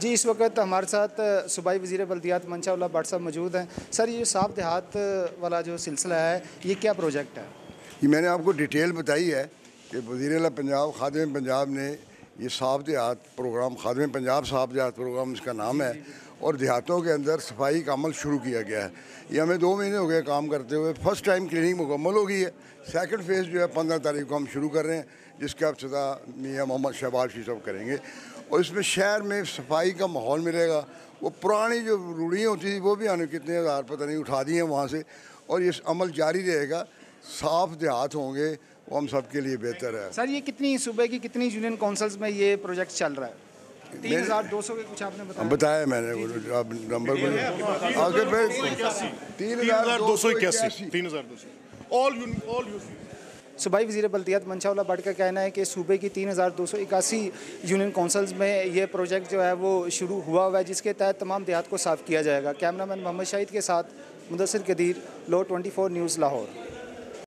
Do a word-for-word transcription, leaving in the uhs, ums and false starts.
जी, इस वक्त हमारे साथ सूबाई वज़ीर बल्दियात मंशा भट्ट साहब मौजूद हैं। सर, ये साफ देहात वाला जो सिलसिला है, ये क्या प्रोजेक्ट है? ये मैंने आपको डिटेल बताई है कि वज़ीर पंजाब खादिम पंजाब ने ये साफ देहात प्रोग्राम, खादिम पंजाब साफ देहात प्रोग्राम इसका नाम है, और देहातों के अंदर सफाई का अमल शुरू किया गया है। ये हमें दो महीने हो गए काम करते हुए। फर्स्ट टाइम क्लीनिंग मुकम्मल हो गई है। सेकंड फेज़ जो है पंद्रह तारीख को हम शुरू कर रहे हैं, जिसका इब्तिदा मियाँ मोहम्मद शहबाज शी साहब करेंगे। और इसमें शहर में सफाई का माहौल मिलेगा। वो पुरानी जो रूढ़ियाँ होती थी वो भी आने कितने हज़ार पता नहीं उठा दी हैं वहाँ से, और ये अमल जारी रहेगा। साफ देहात होंगे, वो हम सब के लिए बेहतर है। सर, ये कितनी सूबे की कितनी यूनियन काउंसिल्स में ये प्रोजेक्ट चल रहा है? तीन हज़ार दो सौ के कुछ आपने बताया बताया मैंने वो आप नंबर आगे तीन हज़ार दो सौ इक्यासी तीन हज़ार दो सौ ऑल ऑल सूबाई वज़ीर बल्दियात मंशा भट्ट का कहना है कि सूबे की तीन हज़ार दो सौ इक्यासी यूनियन काउंसिल्स में ये प्रोजेक्ट जो है वो शुरू हुआ हुआ है, जिसके तहत तमाम देहात को साफ़ किया जाएगा। कैमरामैन मोहम्मद शाहिद के साथ मुदस्सिर कदीर, लो ट्वेंटी फोर न्यूज़ लाहौर।